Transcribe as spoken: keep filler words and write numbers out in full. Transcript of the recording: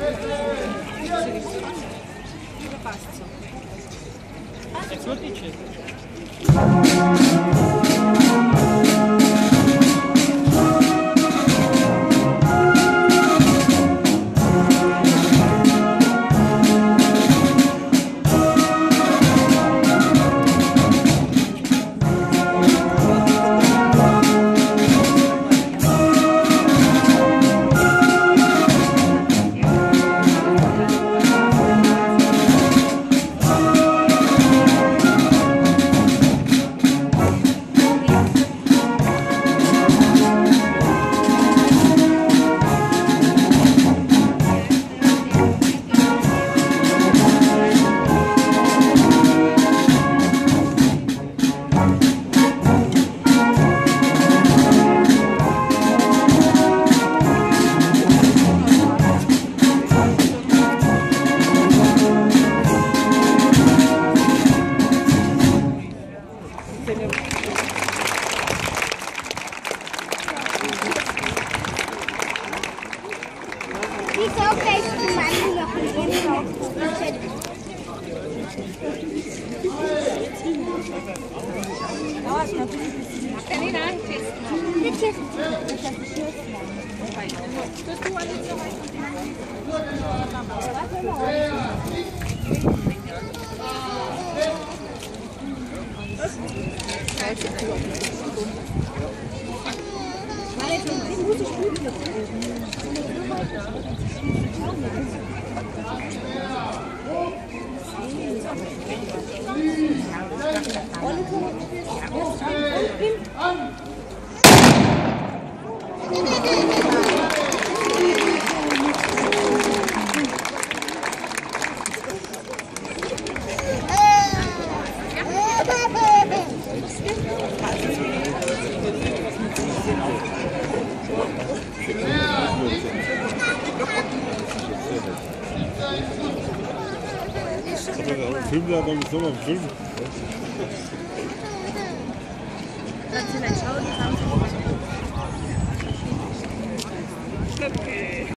Co dice? Wieso fällst du manchmal noch in ihren Kopf? Kann ich da festmachen? Das hier ist das Schürzen. Tust du alles so rein? Film da beim Sommer Film. Schauen,